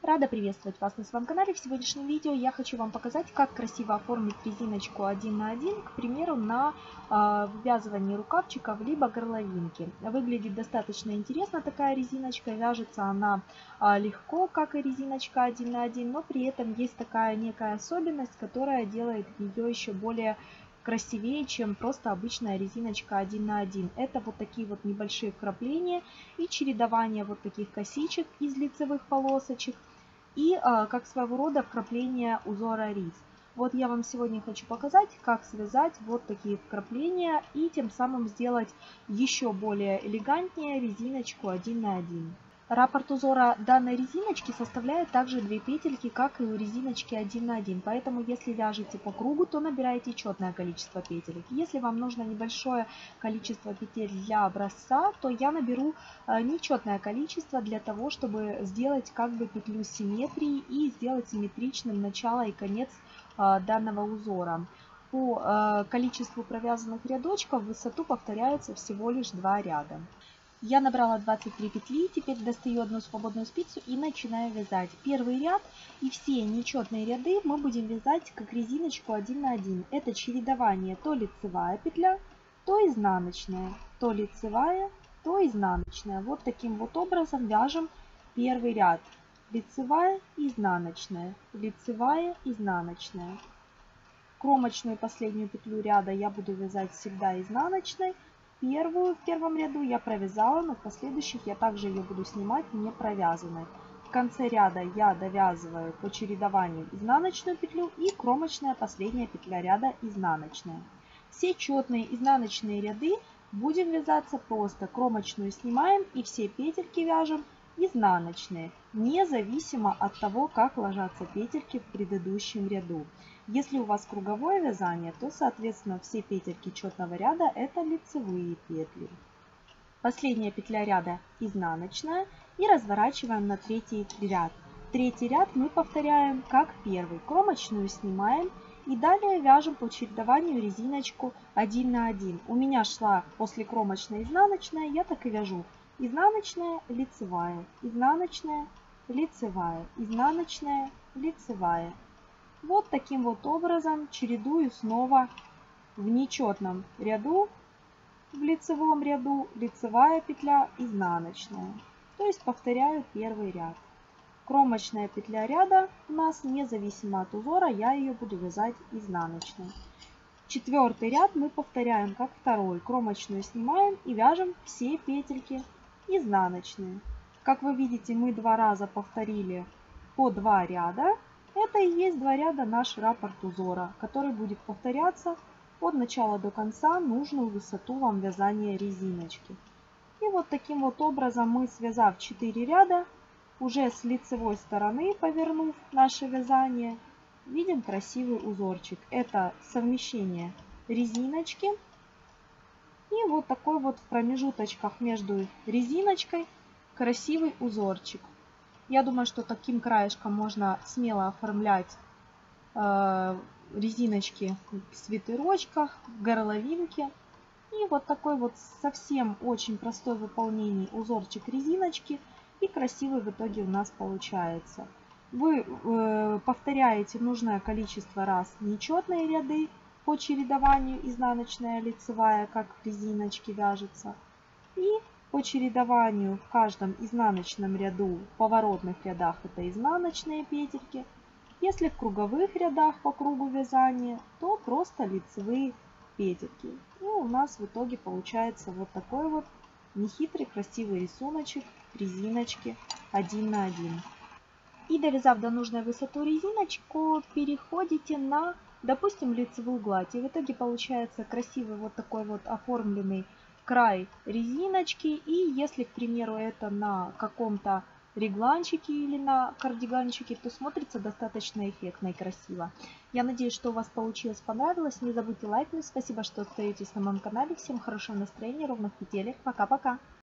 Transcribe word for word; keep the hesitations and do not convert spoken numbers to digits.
Рада приветствовать вас на своем канале. В сегодняшнем видео я хочу вам показать, как красиво оформить резиночку один на один, к примеру, на э, вывязывании рукавчиков либо горловинки. Выглядит достаточно интересно такая резиночка, вяжется она э, легко, как и резиночка один на один, но при этом есть такая некая особенность, которая делает ее еще более красивее, чем просто обычная резиночка один на один. Это вот такие вот небольшие вкрапления и чередование вот таких косичек из лицевых полосочек и а, как своего рода вкрапление узора рис. Вот я вам сегодня хочу показать, как связать вот такие вкрапления и тем самым сделать еще более элегантнее резиночку один на один. Раппорт узора данной резиночки составляет также две петельки, как и у резиночки один на один. Поэтому, если вяжете по кругу, то набираете четное количество петелек. Если вам нужно небольшое количество петель для образца, то я наберу нечетное количество для того, чтобы сделать как бы петлю симметрии и сделать симметричным начало и конец данного узора. По количеству провязанных рядочков в высоту повторяются всего лишь два ряда. Я набрала двадцать три петли, теперь достаю одну свободную спицу и начинаю вязать. Первый ряд и все нечетные ряды мы будем вязать как резиночку один на один. Это чередование то лицевая петля, то изнаночная, то лицевая, то изнаночная. Вот таким вот образом вяжем первый ряд. Лицевая, изнаночная, лицевая, изнаночная. Кромочную последнюю петлю ряда я буду вязать всегда изнаночной. Первую в первом ряду я провязала, но в последующих я также ее буду снимать не провязанной. В конце ряда я довязываю по чередованию изнаночную петлю и кромочная последняя петля ряда изнаночная. Все четные изнаночные ряды будем вязаться просто. Кромочную снимаем и все петельки вяжем изнаночные, независимо от того, как ложатся петельки в предыдущем ряду. Если у вас круговое вязание, то, соответственно, все петельки четного ряда это лицевые петли. Последняя петля ряда изнаночная и разворачиваем на третий ряд. Третий ряд мы повторяем как первый. Кромочную снимаем и далее вяжем по чередованию резиночку один на один. У меня шла после кромочной изнаночная, я так и вяжу. Изнаночная, лицевая, изнаночная, лицевая, изнаночная, лицевая. Вот таким вот образом чередую снова в нечетном ряду, в лицевом ряду, лицевая петля, изнаночная. То есть повторяю первый ряд. Кромочная петля ряда у нас независимо от узора, я ее буду вязать изнаночной. Четвертый ряд мы повторяем как второй. Кромочную снимаем и вяжем все петельки изнаночные. Как вы видите, мы два раза повторили по два ряда. Это и есть два ряда наш раппорт узора, который будет повторяться от начала до конца нужную высоту вам вязания резиночки. И вот таким вот образом мы, связав четыре ряда, уже с лицевой стороны повернув наше вязание, видим красивый узорчик. Это совмещение резиночки и вот такой вот в промежуточках между резиночкой красивый узорчик. Я думаю, что таким краешком можно смело оформлять э, резиночки в свитерочках, в горловинке. И вот такой вот совсем очень простой в выполнении узорчик резиночки. И красивый в итоге у нас получается. Вы э, повторяете нужное количество раз нечетные ряды по чередованию изнаночная, лицевая, как в резиночке вяжется. И по чередованию в каждом изнаночном ряду, в поворотных рядах это изнаночные петельки. Если в круговых рядах по кругу вязания, то просто лицевые петельки. И у нас в итоге получается вот такой вот нехитрый красивый рисуночек резиночки один на один. И довязав до нужной высоты резиночку, переходите на, допустим, лицевую гладь. И в итоге получается красивый вот такой вот оформленный край резиночки. И если, к примеру, это на каком-то регланчике или на кардиганчике, то смотрится достаточно эффектно и красиво. Я надеюсь, что у вас получилось, понравилось. Не забудьте лайкнуть. Спасибо, что остаетесь на моем канале. Всем хорошего настроения, ровных петелек. Пока-пока.